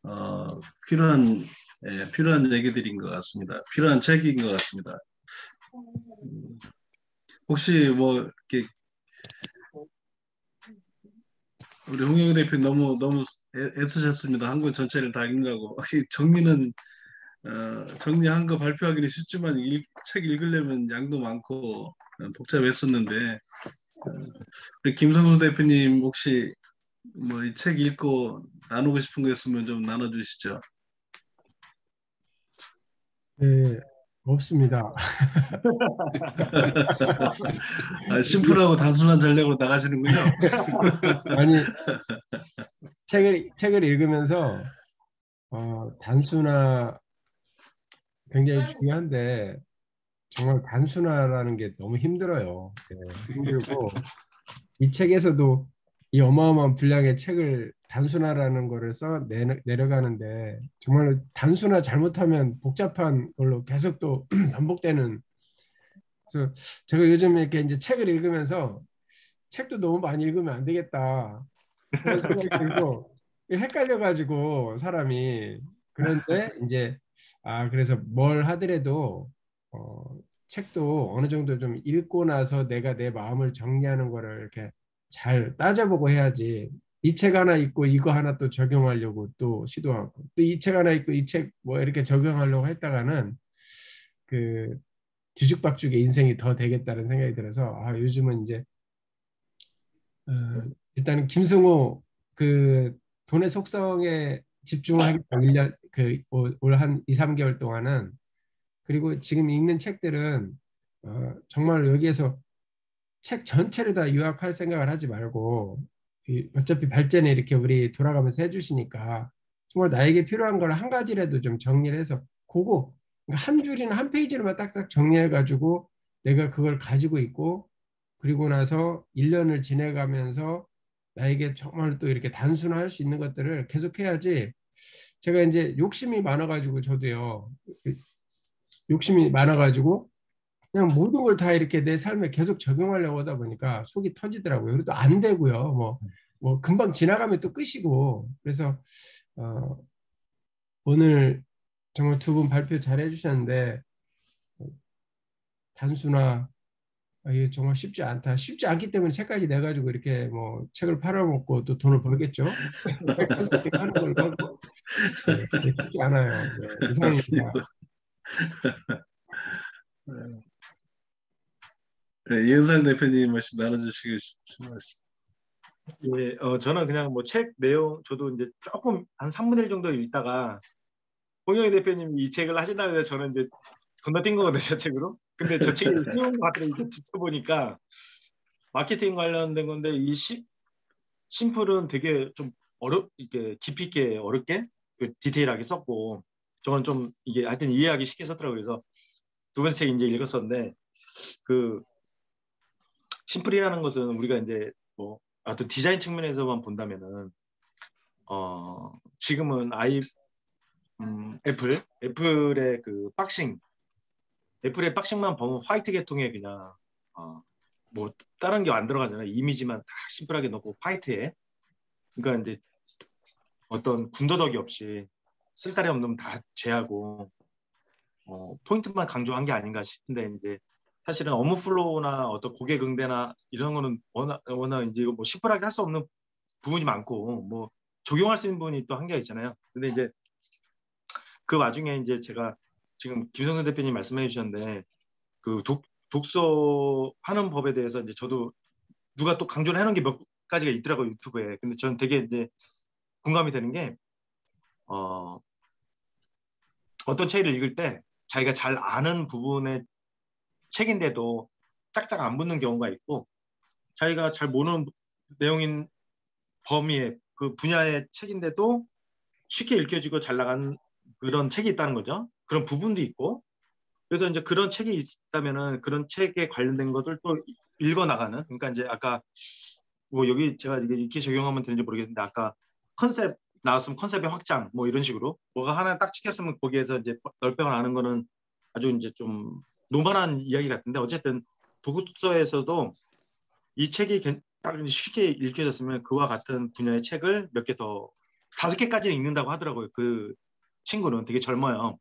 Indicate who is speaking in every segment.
Speaker 1: 필요한 필요한 얘기들인 것 같습니다. 필요한 책인 것 같습니다. 혹시 뭐 이렇게 우리 홍영희 대표 너무 애쓰셨습니다. 한권 전체를 다 읽느라고. 정리는 정리한 거 발표하기는 쉽지만 책 읽으려면 양도 많고 복잡했었는데 우리 김성수 대표님 혹시 뭐 이 책 읽고 나누고 싶은 거 있으면 좀 나눠주시죠.
Speaker 2: 네, 없습니다.
Speaker 1: 심플하고 단순한 전략으로 나가시는군요.
Speaker 2: 아니, 책을 읽으면서 단순화 굉장히 중요한데 정말 단순화라는 게 너무 힘들어요. 네, 힘들고 이 책에서도 이 어마어마한 분량의 책을 단순화라는 거를 내려가는데 정말로 단순화 잘못하면 복잡한 걸로 계속 또 반복되는. 그래서 제가 요즘 이렇게 이제 책을 읽으면서 책도 너무 많이 읽으면 안 되겠다 그런 생각이 들고 헷갈려가지고 사람이. 그런데 이제 그래서 뭘 하더라도 어, 책도 어느 정도 좀 읽고 나서 내가 내 마음을 정리하는 거를 이렇게 잘 따져보고 해야지. 이 책 하나 읽고 이거 하나 또 적용하려고 또 시도하고 또 이 책 하나 읽고 이 책 뭐 이렇게 적용하려고 했다가는 그 뒤죽박죽의 인생이 더 되겠다는 생각이 들어서 요즘은 이제 어, 일단은 김승호 그 돈의 속성에 집중하겠다. 1년 올 한 2, 3개월 동안은. 그리고 지금 읽는 책들은 정말 여기에서 책 전체를 다 요약할 생각을 하지 말고 어차피 발전에 이렇게 우리 돌아가면서 해주시니까 정말 나에게 필요한 걸 한 가지라도 좀 정리를 해서 그거 그러니까 한 줄이나 한 페이지로만 딱딱 정리해 가지고 내가 그걸 가지고 있고 그리고 나서 1년을 지내가면서 나에게 정말 또 이렇게 단순화할 수 있는 것들을 계속 해야지. 제가 이제 욕심이 많아가지고 저도요. 욕심이 많아가지고 그냥 모든 걸 다 이렇게 내 삶에 계속 적용하려고 하다 보니까 속이 터지더라고요. 그래도 안 되고요. 뭐 금방 지나가면 또 끝이고. 그래서 어, 오늘 정말 두 분 발표 잘 해주셨는데 단순화 이게 정말 쉽지 않다. 쉽지 않기 때문에 책까지 내가지고 이렇게 뭐 책을 팔아먹고 또 돈을 벌겠죠. 콘서팅 하는 걸로 하고 쉽지 않아요. 네, 이상입니다.
Speaker 1: 맞습니다. 네, 이은상 대표님 말씀 나눠주시고 싶은 말씀.
Speaker 3: 예, 저는 그냥 뭐 책 내용 저도 이제 조금 한 3분의 1 정도 읽다가 홍영희 대표님 이 책을 하신다고 해서 저는 이제 건너뛴 거거든요, 저 책으로. 근데 저 책이 쉬운 것 같더라고요. 이렇게 듣다 보니까 마케팅 관련된 건데 심플은 되게 좀 이렇게 깊이 있게 어렵게 디테일하게 썼고 저는 좀 이게 하여튼 이해하기 쉽게 썼더라고요. 그래서 두 번째 책 이제 읽었었는데 그 심플이라는 것은 우리가 이제 뭐 어떤 디자인 측면에서만 본다면은 지금은 애플의 그 애플의 박싱만 보면 화이트 계통에 그냥 뭐 다른 게 안 들어가잖아요. 이미지만 다 심플하게 넣고 화이트에. 그러니까 이제 어떤 군더더기 없이 쓸데리 없는 다 제하고 포인트만 강조한 게 아닌가 싶은데 이제 사실은 업무 플로우나 어떤 고객 응대나 이런 거는 워낙 이제 뭐 심플하게 할 수 없는 부분이 많고 뭐 적용할 수 있는 부분이 또 한계가 있잖아요. 근데 이제 그 와중에 이제 제가 지금 김성수 대표님 말씀해 주셨는데 그 독서하는 법에 대해서 이제 저도 누가 또 강조를 해놓은 게 몇 가지가 있더라고요, 유튜브에. 근데 저는 되게 이제 공감이 되는 게 어떤 책을 읽을 때 자기가 잘 아는 부분의 책인데도 짝짝 안 붙는 경우가 있고 자기가 잘 모르는 내용인 범위의 그 분야의 책인데도 쉽게 읽혀지고 잘 나간 그런 책이 있다는 거죠. 그런 부분도 있고 그래서 이제 그런 책이 있다면은 그런 책에 관련된 것들 또 읽어 나가는. 그러니까 이제 아까 뭐 여기 제가 이게 이렇게 적용하면 되는지 모르겠는데 아까 컨셉 나왔으면 컨셉의 확장 뭐 이런 식으로 뭐가 하나 딱 찍혔으면 거기에서 이제 넓혀가 나는 거는 아주 이제 좀 노멀한 이야기 같은데 어쨌든 도구서에서도 이 책이 딱 쉽게 읽혀졌으면 그와 같은 분야의 책을 몇 개 더 5개까지는 읽는다고 하더라고요. 그 친구는 되게 젊어요.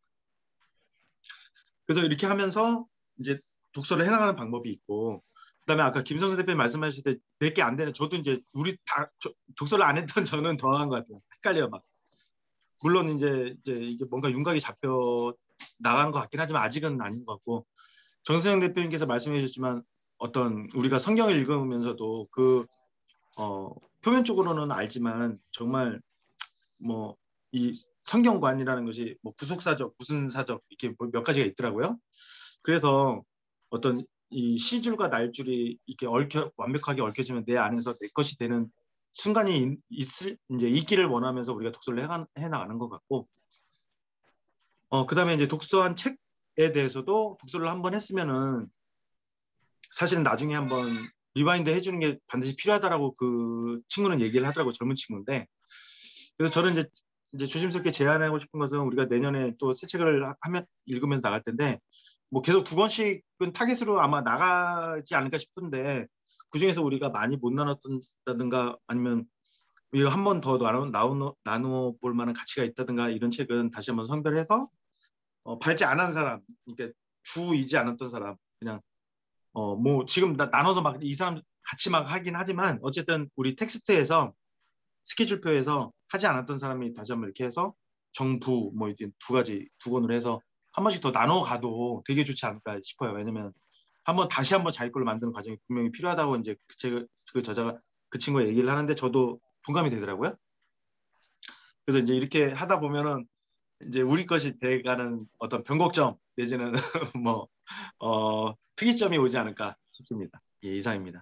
Speaker 3: 그래서 이렇게 하면서 이제 독서를 해나가는 방법이 있고, 그다음에 아까 김성수 대표님 말씀하실 때 몇 개 안 되는, 저도 이제 우리 다 독서를 안 했던 저는 더 나은 것 같아요. 헷갈려요 막. 물론 이제 이게 뭔가 윤곽이 잡혀 나간 것 같긴 하지만 아직은 아닌 것 같고, 정수영 대표님께서 말씀해 주셨지만 어떤 우리가 성경을 읽으면서도 그 표면적으로는 알지만 정말 뭐 이 성경관이라는 것이 뭐 구속사적, 무슨 사적 이렇게 몇 가지가 있더라고요. 그래서 어떤 이 시줄과 날줄이 이렇게 완벽하게 얽혀지면 내 안에서 내 것이 되는 순간이 이제 있기를 원하면서 우리가 독서를 해 나가는 것 같고, 그다음에 이제 독서한 책에 대해서도 독서를 한번 했으면은 사실은 나중에 한번 리바인드 해주는 게 반드시 필요하다라고 그 친구는 얘기를 하더라고, 젊은 친구인데. 그래서 저는 이제 조심스럽게 제안하고 싶은 것은 우리가 내년에 또 새 책을 하면 읽으면서 나갈 텐데 뭐 계속 2권씩은 타겟으로 아마 나가지 않을까 싶은데, 그중에서 우리가 많이 못 나눴다든가 아니면 우리가 한 번 더 나누어 볼 만한 가치가 있다든가 이런 책은 다시 한번 선별해서 밟지 않은 사람, 그러니까 주이지 않았던 사람, 그냥 뭐 지금 나눠서 막 이 사람 같이 막 하긴 하지만 어쨌든 우리 텍스트에서 스케줄표에서 하지 않았던 사람이 다시 한번 이렇게 해서 정부 뭐 이제 2권으로 해서 한 번씩 더 나눠 가도 되게 좋지 않을까 싶어요. 왜냐면 다시 한번 자기 걸로 만드는 과정이 분명히 필요하다고 이제 그 저자가 그 친구가 얘기를 하는데 저도 동감이 되더라고요. 그래서 이제 이렇게 하다 보면은 이제 우리 것이 돼가는 어떤 변곡점 내지는 뭐 특이점이 오지 않을까 싶습니다. 예, 이상입니다.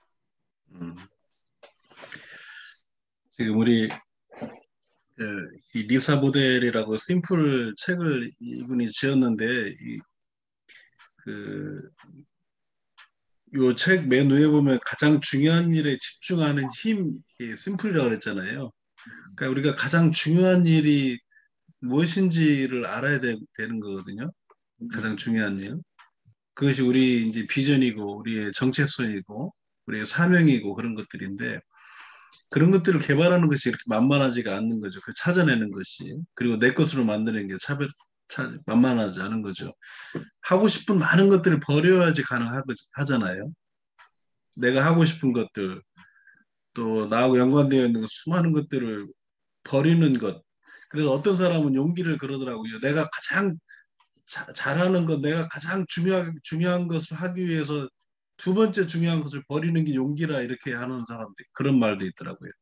Speaker 1: 지금 우리 이 리사 모델이라고 심플 책을 이분이 지었는데 요 책 맨 위에 보면 가장 중요한 일에 집중하는 힘, 심플이라고 그랬잖아요. 그러니까 우리가 가장 중요한 일이 무엇인지를 알아야 되는 거거든요. 가장 중요한 일. 그것이 우리 이제 비전이고 우리의 정체성이고 우리의 사명이고 그런 것들인데, 그런 것들을 개발하는 것이 이렇게 만만하지가 않는 거죠. 그 찾아내는 것이. 그리고 내 것으로 만드는 게 만만하지 않은 거죠. 하고 싶은 많은 것들을 버려야지 가능하잖아요. 내가 하고 싶은 것들, 또 나하고 연관되어 있는 수많은 것들을 버리는 것. 그래서 어떤 사람은 용기를 그러더라고요. 내가 가장 잘하는 것, 내가 가장 중요한 것을 하기 위해서 2번째 중요한 것을 버리는 게 용기라, 이렇게 하는 사람들, 그런 말도 있더라고요.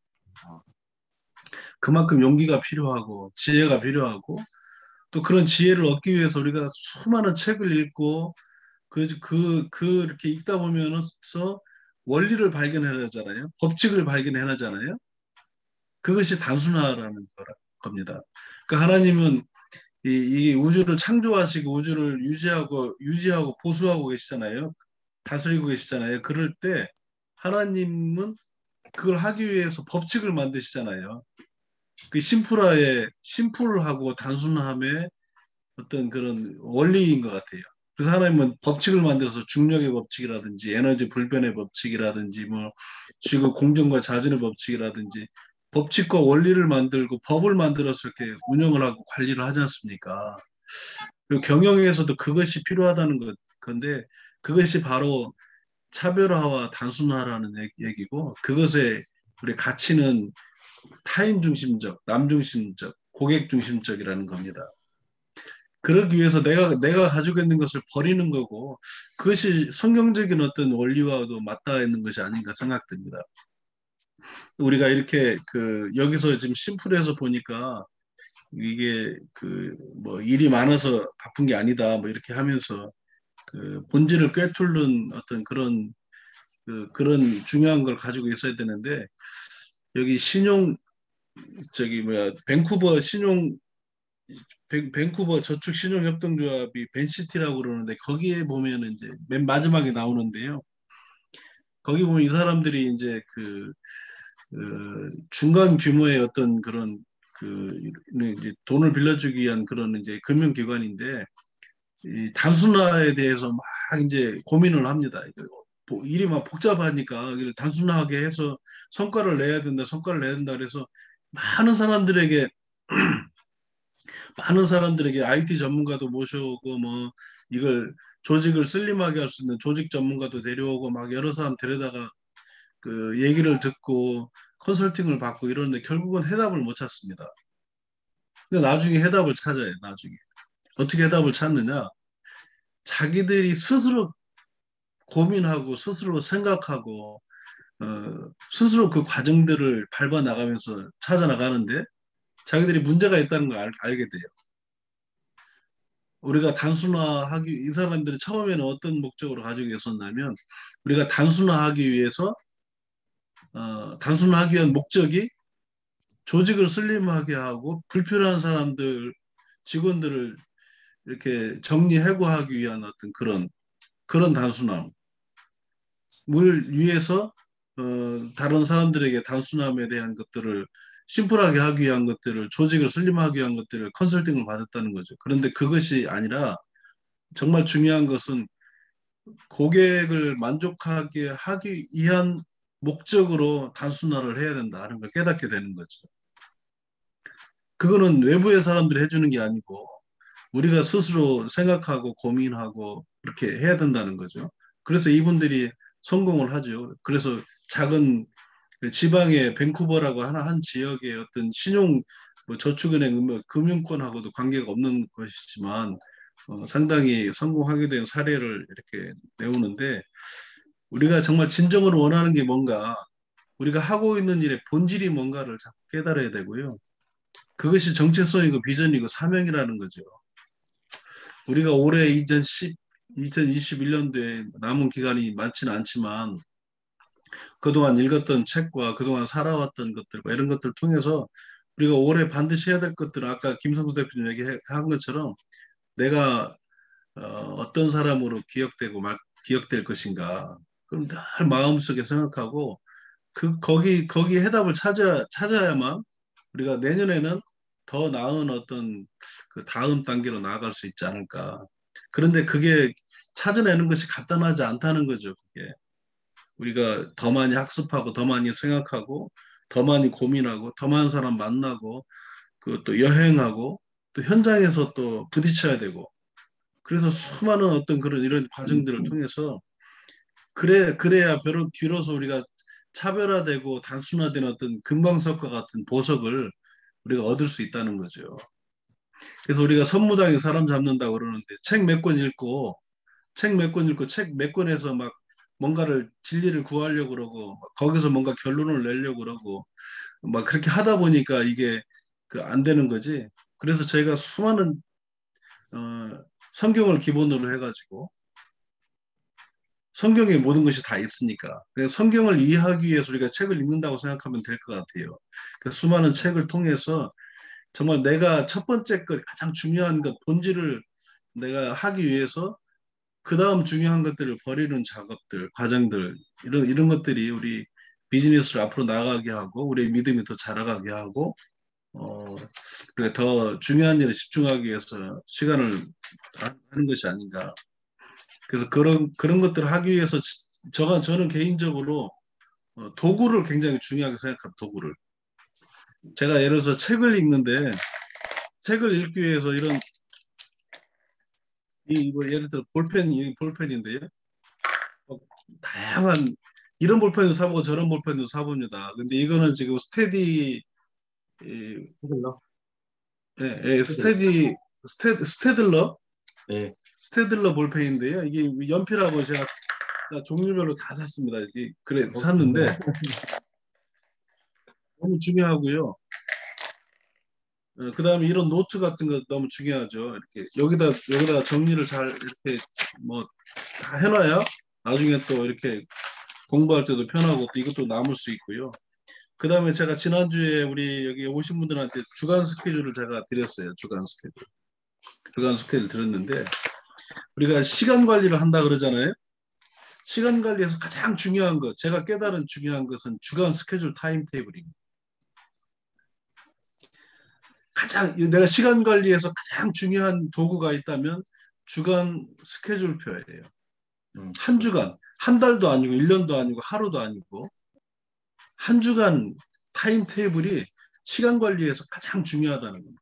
Speaker 1: 그만큼 용기가 필요하고 지혜가 필요하고, 또 그런 지혜를 얻기 위해서 우리가 수많은 책을 읽고 이렇게 읽다 보면서 원리를 발견해내잖아요. 법칙을 발견해내잖아요. 그것이 단순화라는 겁니다. 그러니까 하나님은 이 우주를 창조하시고 우주를 유지하고 보수하고 계시잖아요. 다스리고 계시잖아요. 그럴 때 하나님은 그걸 하기 위해서 법칙을 만드시잖아요. 그 심플하고 단순함의 어떤 그런 원리인 것 같아요. 그래서 하나님은 법칙을 만들어서 중력의 법칙이라든지 에너지 불변의 법칙이라든지 뭐 지구 공정과 자전의 법칙이라든지 법칙과 원리를 만들고 법을 만들어서 이렇게 운영을 하고 관리를 하지 않습니까? 그리고 경영에서도 그것이 필요하다는 건데, 그것이 바로 차별화와 단순화라는 얘기고, 그것의 우리 가치는 타인 중심적, 남 중심적, 고객 중심적이라는 겁니다. 그러기 위해서 내가 가지고 있는 것을 버리는 거고, 그것이 성경적인 어떤 원리와도 맞닿아 있는 것이 아닌가 생각됩니다. 우리가 이렇게 여기서 지금 심플해서 보니까 이게 뭐 일이 많아서 바쁜 게 아니다 뭐 이렇게 하면서 본질을 꿰뚫는 어떤 그런 중요한 걸 가지고 있어야 되는데, 여기 밴쿠버 저축 신용협동조합이 벤시티라고 그러는데, 거기에 보면은 이제 맨 마지막에 나오는데요. 거기 보면 이 사람들이 이제 중간 규모의 어떤 그런 이제 돈을 빌려주기 위한 그런 이제 금융기관인데, 이 단순화에 대해서 막 이제 고민을 합니다. 일이 막 복잡하니까 이걸 단순하게 해서 성과를 내야 된다 그래서 많은 사람들에게 많은 사람들에게 IT 전문가도 모셔오고 뭐 이걸 조직을 슬림하게 할 수 있는 조직 전문가도 데려오고 막 여러 사람 데려다가 그 얘기를 듣고 컨설팅을 받고 이러는데 결국은 해답을 못 찾습니다. 근데 나중에 해답을 찾아요. 나중에 어떻게 해답을 찾느냐? 자기들이 스스로 고민하고 스스로 생각하고 스스로 그 과정들을 밟아 나가면서 찾아 나가는데 자기들이 문제가 있다는 걸 알게 돼요. 우리가 단순화하기 이 사람들이 처음에는 어떤 목적으로 가지고 있었냐면 우리가 단순화하기 위해서 단순화하기 위한 목적이 조직을 슬림하게 하고 불필요한 사람들 직원들을 이렇게 정리해고하기 위한 어떤 그런 단순함을 위해서 다른 사람들에게 단순함에 대한 것들을 심플하게 하기 위한 것들을 조직을 슬림하기 위한 것들을 컨설팅을 받았다는 거죠. 그런데 그것이 아니라 정말 중요한 것은 고객을 만족하게 하기 위한 목적으로 단순화를 해야 된다는 걸 깨닫게 되는 거죠. 그거는 외부의 사람들이 해주는 게 아니고 우리가 스스로 생각하고 고민하고 그렇게 해야 된다는 거죠. 그래서 이분들이 성공을 하죠. 그래서 작은 그 지방의 밴쿠버라고 한 지역의 어떤 신용 뭐 저축은행 뭐 금융권하고도 관계가 없는 것이지만 상당히 성공하게 된 사례를 이렇게 내오는데 우리가 정말 진정으로 원하는 게 뭔가 우리가 하고 있는 일의 본질이 뭔가를 자꾸 깨달아야 되고요. 그것이 정체성이고 비전이고 사명이라는 거죠. 우리가 올해 2021년도에 남은 기간이 많지는 않지만 그동안 읽었던 책과 그동안 살아왔던 것들과 이런 것들을 통해서 우리가 올해 반드시 해야 될 것들은 아까 김성수 대표님 얘기한 것처럼 내가 어떤 사람으로 기억될 것인가. 그럼 늘 마음속에 생각하고 거기 해답을 찾아야만 우리가 내년에는 더 나은 어떤 그 다음 단계로 나아갈 수 있지 않을까. 그런데 그게 찾아내는 것이 간단하지 않다는 거죠. 그게. 우리가 더 많이 학습하고 더 많이 생각하고 더 많이 고민하고 더 많은 사람 만나고 그것도 여행하고 또 현장에서 또 부딪혀야 되고 그래서 수많은 어떤 그런 이런 과정들을 통해서 그래야 비로소 우리가 차별화되고 단순화된 어떤 금강석과 같은 보석을 우리가 얻을 수 있다는 거죠. 그래서 우리가 선무당에 사람 잡는다고 그러는데 책 몇 권 읽고 책 몇 권 읽고 책 몇 권에서 막 뭔가를 진리를 구하려고 그러고 거기서 뭔가 결론을 내려고 그러고 막 그렇게 하다 보니까 이게 그 안 되는 거지. 그래서 저희가 수많은 성경을 기본으로 해가지고 성경에 모든 것이 다 있으니까. 그래서 성경을 이해하기 위해서 우리가 책을 읽는다고 생각하면 될 것 같아요. 그 수많은 책을 통해서 정말 내가 첫 번째 것, 가장 중요한 것, 본질을 내가 하기 위해서 그 다음 중요한 것들을 버리는 작업들, 과정들, 이런 것들이 우리 비즈니스를 앞으로 나가게 하고, 우리의 믿음이 더 자라가게 하고, 어, 그리고 더 중요한 일에 집중하기 위해서 시간을 하는 것이 아닌가. 그래서 그런 것들을 하기 위해서 저는 개인적으로 도구를 굉장히 중요하게 생각합니다. 도구를. 제가 예를 들어서 책을 읽는데 책을 읽기 위해서 이거 예를 들어 이 볼펜인데요. 다양한 이런 볼펜도 사보고 저런 볼펜도 사봅니다. 근데 이거는 지금
Speaker 3: 스테딜러?
Speaker 1: 스테디 스테들러
Speaker 3: 네.
Speaker 1: 스테들러 볼펜인데요. 이게 연필하고 제가 종류별로 다 샀습니다. 그래 샀는데 너무 중요하고요. 그다음에 이런 노트 같은 거 너무 중요하죠. 이렇게 여기다가 정리를 잘 이렇게 뭐 다 해놔야 나중에 또 이렇게 공부할 때도 편하고 또 이것도 남을 수 있고요. 그다음에 제가 지난주에 우리 여기 오신 분들한테 주간 스케줄을 제가 드렸어요. 주간 스케줄 드렸는데 우리가 시간 관리를 한다 그러잖아요. 시간 관리에서 가장 중요한 것, 제가 깨달은 중요한 것은 주간 스케줄 타임 테이블입니다. 내가 시간 관리에서 가장 중요한 도구가 있다면 주간 스케줄표예요. 한 주간, 한 달도 아니고 1년도 아니고 하루도 아니고 한 주간 타임 테이블이 시간 관리에서 가장 중요하다는 겁니다.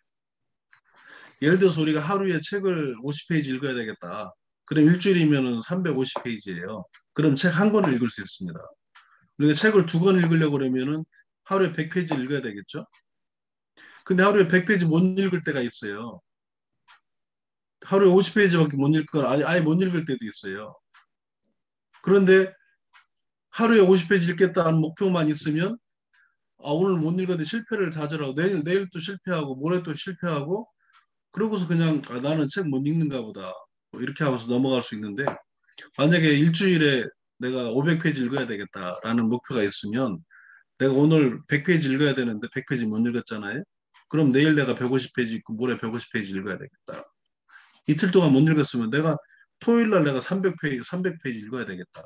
Speaker 1: 예를 들어서 우리가 하루에 책을 50페이지 읽어야 되겠다. 그럼 일주일이면 350페이지예요. 그럼 책 한 권을 읽을 수 있습니다. 우리가 책을 2권 읽으려고 그러면은 하루에 100페이지 읽어야 되겠죠? 근데 하루에 100페이지 못 읽을 때가 있어요. 하루에 50페이지밖에 못 읽거나 아예 못 읽을 때도 있어요. 그런데 하루에 50페이지 읽겠다는 목표만 있으면 오늘 못 읽었는데 실패를 다져라고 내일 또 실패하고 모레 또 실패하고 그러고서 그냥 나는 책 못 읽는가 보다 뭐 이렇게 하면서 넘어갈 수 있는데 만약에 일주일에 내가 500페이지 읽어야 되겠다라는 목표가 있으면 내가 오늘 100페이지 읽어야 되는데 100페이지 못 읽었잖아요. 그럼 내일 내가 150페이지 읽고 모레 150페이지 읽어야 되겠다. 이틀 동안 못 읽었으면 내가 토요일 날 내가 300페이지 읽어야 되겠다.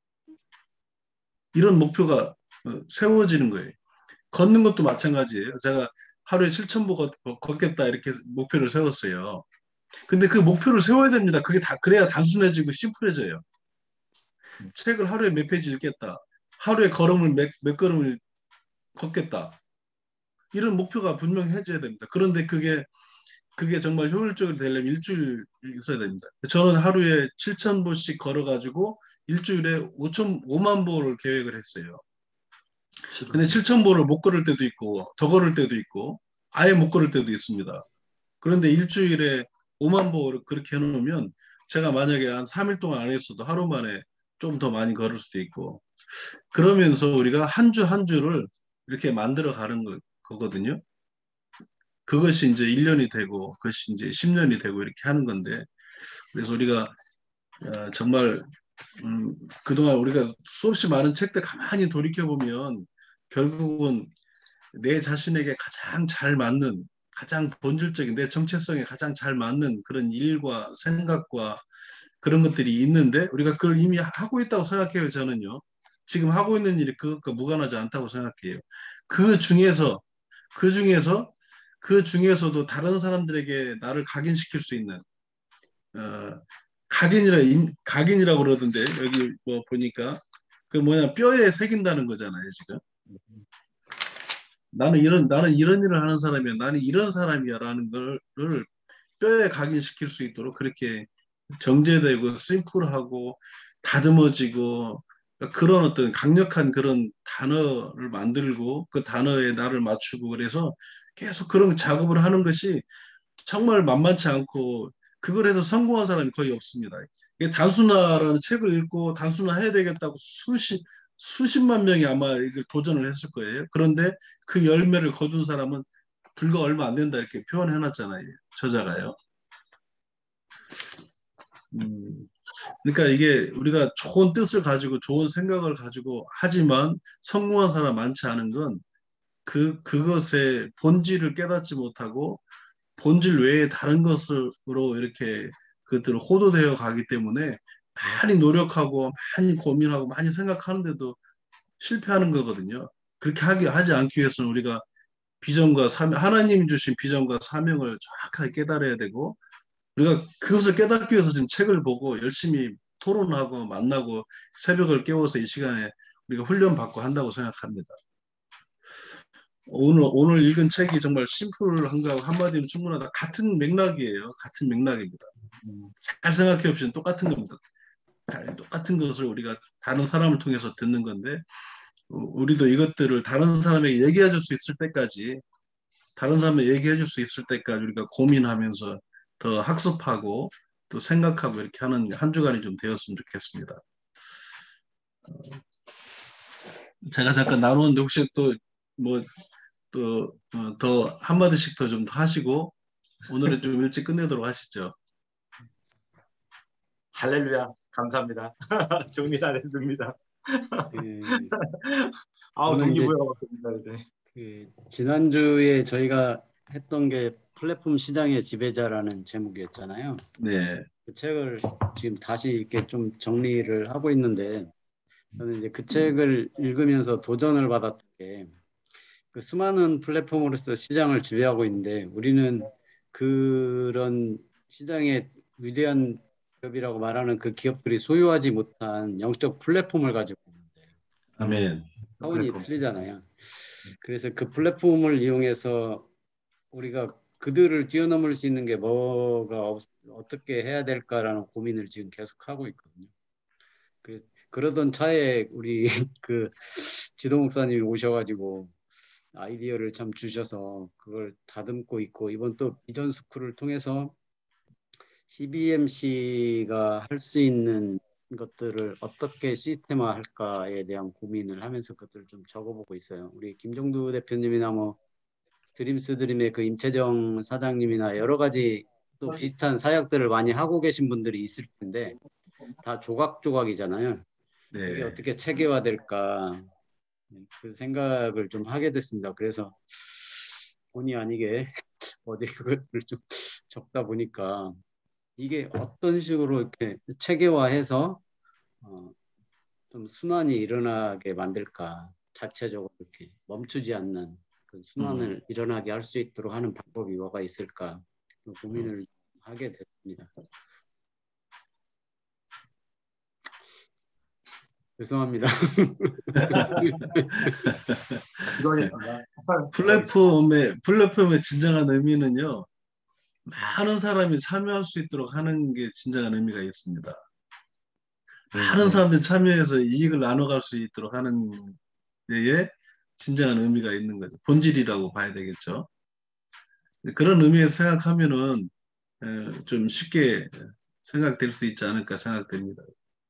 Speaker 1: 이런 목표가 세워지는 거예요. 걷는 것도 마찬가지예요. 제가 하루에 7,000보 걷겠다 이렇게 목표를 세웠어요. 근데 그 목표를 세워야 됩니다. 그게 다 그래야 단순해지고 심플해져요. 책을 하루에 몇 페이지 읽겠다. 하루에 걸음을 몇 걸음을 걷겠다. 이런 목표가 분명히 해줘야 됩니다. 그런데 그게 정말 효율적으로 되려면 일주일 있어야 됩니다. 저는 하루에 7,000보씩 걸어가지고 일주일에 5만 보를 계획을 했어요. 근데 7,000보를 못 걸을 때도 있고 더 걸을 때도 있고 아예 못 걸을 때도 있습니다. 그런데 일주일에 5만 보를 그렇게 해놓으면 제가 만약에 한 3일 동안 안 했어도 하루 만에 좀 더 많이 걸을 수도 있고 그러면서 우리가 한 주 한 주를 이렇게 만들어 가는 거거든요. 그것이 이제 1년이 되고 그것이 이제 10년이 되고 이렇게 하는 건데 그래서 우리가 정말 그동안 우리가 수없이 많은 책들 가만히 돌이켜보면 결국은 내 자신에게 가장 잘 맞는 가장 본질적인 내 정체성에 가장 잘 맞는 그런 일과 생각과 그런 것들이 있는데 우리가 그걸 이미 하고 있다고 생각해요. 저는요. 지금 하고 있는 일이 그것과 무관하지 않다고 생각해요. 그 중에서 그 중에서 그 중에서도 다른 사람들에게 나를 각인시킬 수 있는 어, 각인이라고 그러던데 여기 뭐 보니까 그 뭐냐 뼈에 새긴다는 거잖아요 지금. 나는 이런 일을 하는 사람이야. 나는 이런 사람이야라는 거를 뼈에 각인시킬 수 있도록 그렇게 정제되고 심플하고 다듬어지고 그런 어떤 강력한 그런 단어를 만들고 그 단어에 나를 맞추고 그래서 계속 그런 작업을 하는 것이 정말 만만치 않고 그걸 해서 성공한 사람이 거의 없습니다. 이게 단순화라는 책을 읽고 단순화 해야 되겠다고 수십만 명이 아마 이걸 도전을 했을 거예요. 그런데 그 열매를 거둔 사람은 불과 얼마 안 된다 이렇게 표현해 놨잖아요. 저자가요. 그러니까 이게 우리가 좋은 뜻을 가지고 좋은 생각을 가지고 하지만 성공한 사람 많지 않은 건 그것의 본질을 깨닫지 못하고 본질 외에 다른 것으로 이렇게 그것들을 호도되어 가기 때문에 많이 노력하고 많이 고민하고 많이 생각하는데도 실패하는 거거든요. 그렇게 하지 않기 위해서는 우리가 비전과 사명, 하나님이 주신 비전과 사명을 정확하게 깨달아야 되고 우리가 그것을 깨닫기 위해서 지금 책을 보고 열심히 토론하고 만나고 새벽을 깨워서 이 시간에 우리가 훈련받고 한다고 생각합니다. 오늘 읽은 책이 정말 심플한 거하고 한마디로 충분하다. 같은 맥락이에요. 같은 맥락입니다. 잘 생각해 보시면 똑같은 겁니다. 똑같은 것을 우리가 다른 사람을 통해서 듣는 건데 우리도 이것들을 다른 사람에게 얘기해 줄 수 있을 때까지 다른 사람에게 얘기해 줄 수 있을 때까지 우리가 고민하면서 더 학습하고 또 생각하고 이렇게 하는 한 주간이 좀 되었으면 좋겠습니다. 제가 잠깐 나누는데 혹시 또 뭐 또 더 한마디씩 더 좀 하시고 오늘은 좀 일찍 끝내도록 하시죠.
Speaker 3: 할렐루야. 감사합니다. 정리 잘했습니다. 아우 동기부여가 됩니다.
Speaker 4: 지난주에 저희가 했던 게 플랫폼 시장의 지배자라는 제목이었잖아요.
Speaker 1: 네.
Speaker 4: 그 책을 지금 다시 이렇게 좀 정리를 하고 있는데 저는 이제 그 책을 읽으면서 도전을 받았던 게 그 수많은 플랫폼으로서 시장을 지배하고 있는데 우리는 그런 시장의 위대한 기업이라고 말하는 그 기업들이 소유하지 못한 영적 플랫폼을 가지고 있는데
Speaker 1: 아멘.
Speaker 4: 차원이
Speaker 3: 플랫폼.
Speaker 4: 틀리잖아요. 그래서 그 플랫폼을 이용해서 우리가 그들을 뛰어넘을 수 있는 게 어떻게 해야 될까라는 고민을 지금 계속 하고 있거든요. 그러던 차에 우리 그 지도 목사님이 오셔가지고 아이디어를 참 주셔서 그걸 다듬고 있고, 이번 또 비전 스쿨을 통해서 CBMC가 할 수 있는 것들을 어떻게 시스템화할까에 대한 고민을 하면서 그것들을 좀 적어보고 있어요. 우리 김종두 대표님이나 뭐 드림스 드림의 그 임채정 사장님이나 여러 가지 또 비슷한 사역들을 많이 하고 계신 분들이 있을 텐데 다 조각조각이잖아요. 이게
Speaker 1: 네.
Speaker 4: 어떻게 체계화될까, 그 생각을 좀 하게 됐습니다. 그래서 본의 아니게 어제 그것들을 좀 적다 보니까 이게 어떤 식으로 이렇게 체계화해서 좀 순환이 일어나게 만들까, 자체적으로 이렇게 멈추지 않는 그 순환을 일어나게 할 수 있도록 하는 방법이 뭐가 있을까, 고민을 하게 됐습니다. 죄송합니다.
Speaker 1: 플랫폼의 진정한 의미는요, 많은 사람이 참여할 수 있도록 하는 게 진정한 의미가 있습니다. 많은 사람들이 참여해서 이익을 나눠갈 수 있도록 하는 데에 진정한 의미가 있는 거죠. 본질이라고 봐야 되겠죠. 그런 의미에서 생각하면은 좀 쉽게 생각될 수 있지 않을까 생각됩니다.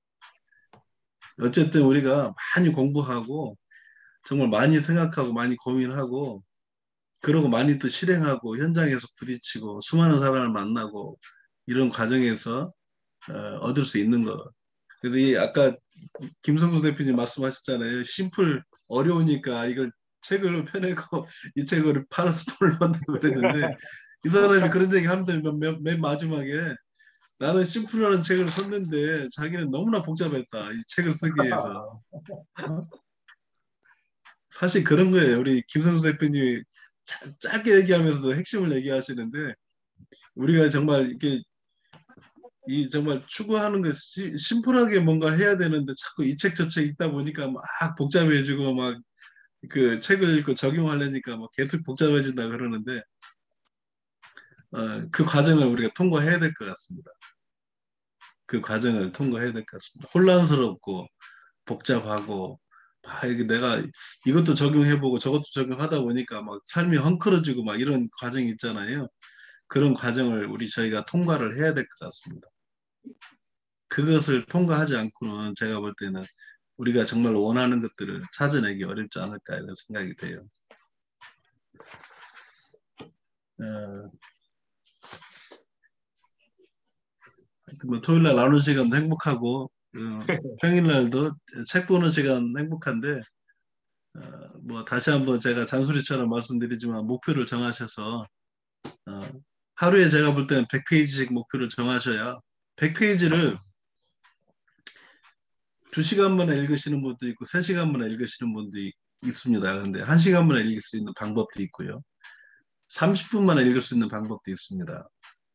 Speaker 1: 어쨌든 우리가 많이 공부하고 정말 많이 생각하고 많이 고민하고 그러고 많이 또 실행하고 현장에서 부딪히고 수많은 사람을 만나고 이런 과정에서 얻을 수 있는 것. 그래서 이 아까 김성수 대표님 말씀하셨잖아요. 심플 어려우니까 이걸 책을 펴내고 이 책을 팔아서 돈을 번다고 그랬는데 이 사람이 그런 얘기 합니다. 맨 마지막에 나는 심플하는 책을 썼는데 자기는 너무나 복잡했다. 이 책을 쓰기 위해서. 사실 그런 거예요. 우리 김성수 대표님이 짧게 얘기하면서도 핵심을 얘기하시는데 우리가 정말 이렇게 정말 추구하는 것이 심플하게 뭔가를 해야 되는데 자꾸 이 책 저 책 읽다 보니까 막 복잡해지고 막 그 책을 읽고 적용하려니까 막 계속 복잡해진다 그러는데 그 과정을 우리가 통과해야 될 것 같습니다. 그 과정을 통과해야 될 것 같습니다. 혼란스럽고 복잡하고 이게 내가 이것도 적용해보고 저것도 적용하다 보니까 막 삶이 헝클어지고 막 이런 과정이 있잖아요. 그런 과정을 저희가 통과를 해야 될 것 같습니다. 그것을 통과하지 않고는 제가 볼 때는 우리가 정말 원하는 것들을 찾아내기 어렵지 않을까 이런 생각이 돼요. 뭐 토요일 날 나누는 시간도 행복하고 평일 날도 책 보는 시간 행복한데 뭐 다시 한번 제가 잔소리처럼 말씀드리지만 목표를 정하셔서 하루에 제가 볼 때는 100페이지씩 목표를 정하셔야 100페이지를 2시간 만에 읽으시는 분도 있고 3시간 만에 읽으시는 분도 있습니다. 그런데 1시간 만에 읽을 수 있는 방법도 있고요. 30분 만에 읽을 수 있는 방법도 있습니다.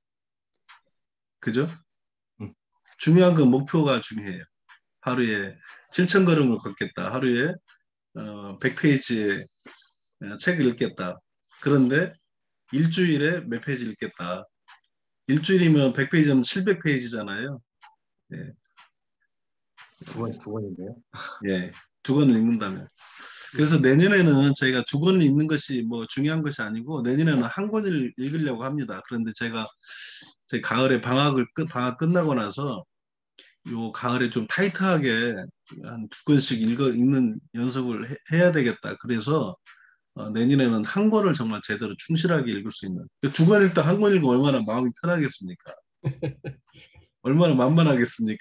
Speaker 1: 그죠? 중요한 건 목표가 중요해요. 하루에 7,000걸음을 걷겠다. 하루에 100페이지의 책을 읽겠다. 그런데 일주일에 몇 페이지 읽겠다. 일주일이면 100페이지면 700페이지잖아요. 예.
Speaker 3: 두 권인데요.
Speaker 1: 예, 2권을 읽는다면. 그래서 내년에는 저희가 2권을 읽는 것이 뭐 중요한 것이 아니고 내년에는 1권을 읽으려고 합니다. 그런데 제가 저희 가을에 방학 끝나고 나서 요 가을에 좀 타이트하게 한 2권씩 읽는 연습을 해야 되겠다. 그래서 내년에는 1권을 정말 제대로 충실하게 읽을 수 있는. 2권 읽다 1권 읽으면 얼마나 마음이 편하겠습니까? 얼마나 만만하겠습니까?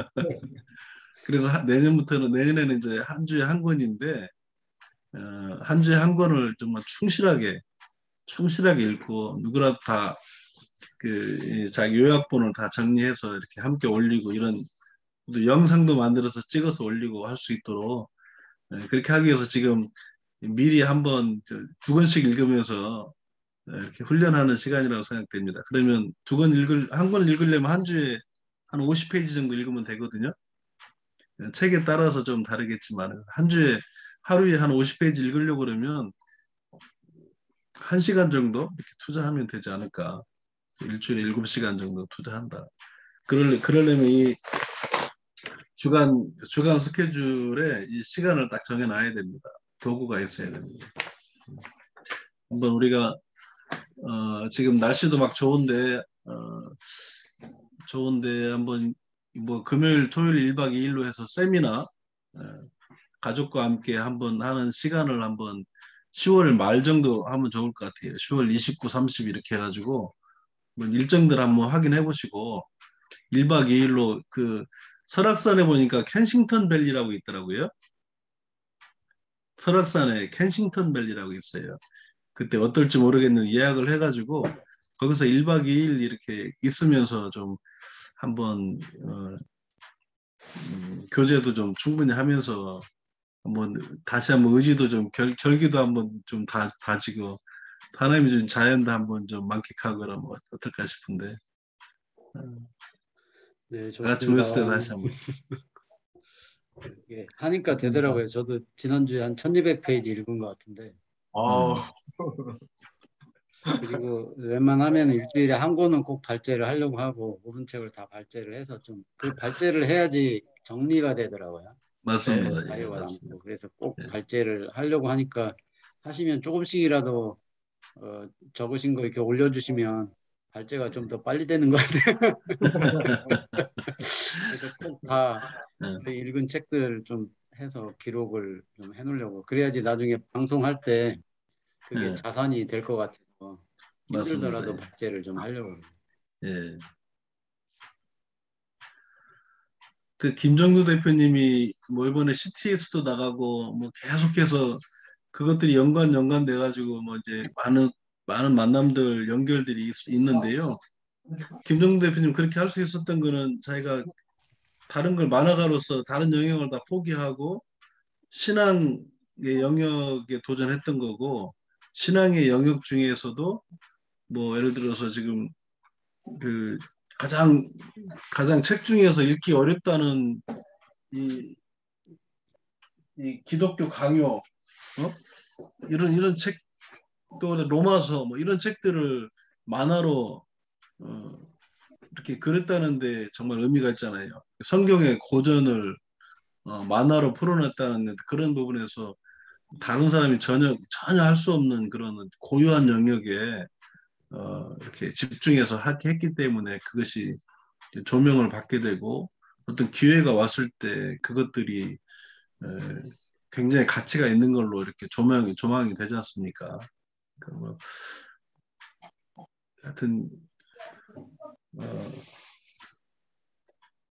Speaker 1: 그래서 내년에는 이제 한 주에 1권인데 한 주에 1권을 정말 충실하게 읽고 누구라도 다 자기 요약본을 다 정리해서 이렇게 함께 올리고 이런 또 영상도 만들어서 찍어서 올리고 할 수 있도록 그렇게 하기 위해서 지금 미리 한번 2권씩 읽으면서 이렇게 훈련하는 시간이라고 생각됩니다. 그러면 1권 읽으려면 한 주에 한 50페이지 정도 읽으면 되거든요. 책에 따라서 좀 다르겠지만 한 주에 하루에 한 50페이지 읽으려고 그러면 1시간 정도 이렇게 투자하면 되지 않을까. 일주일에 7시간 정도 투자한다. 그러려면 이 주간 스케줄에 이 시간을 딱 정해놔야 됩니다. 도구가 있어야 됩니다. 한번 우리가 지금 날씨도 막 좋은데 한번 뭐 금요일, 토요일 1박 2일로 해서 세미나 가족과 함께 한번 하는 시간을 한번 10월 말 정도 하면 좋을 것 같아요. 10월 29, 30 이렇게 해가지고 뭐 일정들 한번 확인해 보시고 1박 2일로 그 설악산에 보니까 켄싱턴 밸리라고 있더라고요. 설악산에 켄싱턴 밸리라고 있어요. 그때 어떨지 모르겠는데 예약을 해가지고 거기서 1박 2일 이렇게 있으면서 좀 한번 교제도 좀 충분히 하면서 한번 다시 한번 의지도 좀 결기도 한번 좀 다지고 하나님이 준 자연도 한번 좀 만끽하고 그러면 어떨까 싶은데
Speaker 4: 네,
Speaker 1: 다 같이
Speaker 4: 좋습니다.
Speaker 1: 모였을 때 다시 한번
Speaker 4: 예, 하니까 되더라고요. 저도 지난주에 한 1200페이지 읽은 것 같은데.
Speaker 3: 아,
Speaker 4: 그리고 웬만하면 일주일에 한 권은 꼭 발제를 하려고 하고 모든 책을 다 발제를 해서 좀 그 발제를 해야지 정리가 되더라고요.
Speaker 1: 맞습니다. 예,
Speaker 4: 자료가
Speaker 1: 맞습니다.
Speaker 4: 남고 그래서 꼭
Speaker 1: 예.
Speaker 4: 발제를 하려고 하니까 하시면 조금씩이라도 적으신 거 이렇게 올려주시면 발제가 좀 더 빨리 되는 것 같아요. 그래서 꼭 다
Speaker 1: 예,
Speaker 4: 읽은 책들 좀 해서 기록을 좀 해놓으려고 그래야지 나중에 방송할 때 그게
Speaker 1: 예,
Speaker 4: 자산이 될 것 같아서
Speaker 1: 맞습니다.
Speaker 4: 힘들더라도 발제를 좀 하려고 해요.
Speaker 1: 예. 그 김정두 대표님이 뭐 이번에 CTS도 나가고 뭐 계속해서 그것들이 연관돼 가지고 뭐 이제 많은 만남들 연결들이 있는데요. 김정두 대표님 그렇게 할 수 있었던 거는 자기가 다른 걸 만화가로서 다른 영역을 다 포기하고 신앙의 영역에 도전했던 거고 신앙의 영역 중에서도 뭐 예를 들어서 지금 그 가장 책 중에서 읽기 어렵다는 이, 이 기독교 강요 이런 책 또 로마서 뭐 이런 책들을 만화로 이렇게 그랬다는데 정말 의미가 있잖아요. 성경의 고전을 만화로 풀어냈다는 그런 부분에서 다른 사람이 전혀 할 수 없는 그런 고유한 영역에 이렇게 집중해서 했기 때문에 그것이 조명을 받게 되고 어떤 기회가 왔을 때 그것들이 에, 굉장히 가치가 있는 걸로 이렇게 조망이 되지 않습니까? 그러니까 뭐 하여튼